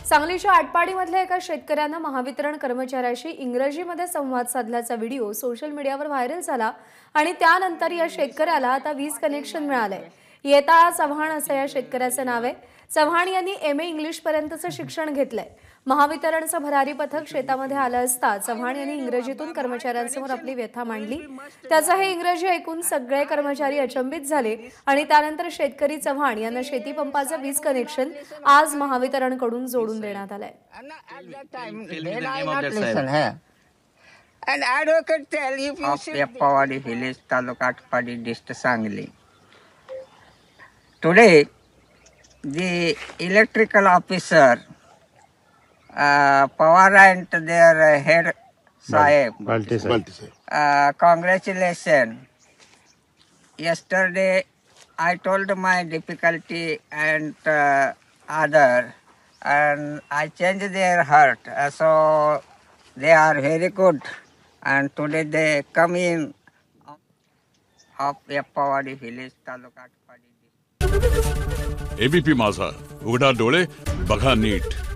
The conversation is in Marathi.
सांगलीच्या आटपाडीमधल्या एका शेतकऱ्यानं महावितरण कर्मचाऱ्याशी इंग्रजीमध्ये संवाद साधल्याचा व्हिडिओ सोशल मीडियावर व्हायरल झाला आणि त्यानंतर या शेतकऱ्याला आता वीज कनेक्शन मिळालंय। येता चव्हाण असं या शेतकऱ्याचं नाव आहे। चव्हाण यांनी MA इंग्लिश पर्यंतचं शिक्षण घेतलंय। महावितरणचं भरारी पथक शेतामध्ये आलं असता चव्हाण यांनी इंग्रजीतून कर्मचाऱ्यांसमोर आपली व्यथा मांडली। त्याचं हे इंग्रजी ऐकून सगळे कर्मचारी अचंबित झाले आणि त्यानंतर शेतकरी चव्हाण यांना शेती पंपाचं वीज कनेक्शन आज महावितरणकडून जोडून देण्यात आलंय। An advocate tell if you should Pawadi village, Taluka Atpadi, district Sangli. Today, the electrical officer, Pawar and their head Sahib, congratulations. Yesterday, I told my difficulty and other, and I changed their heart. So they are very good. And today they come in of Pawadi village, Taluka Atpadi. ABP Majha, उघडा डोळे बघा नीट।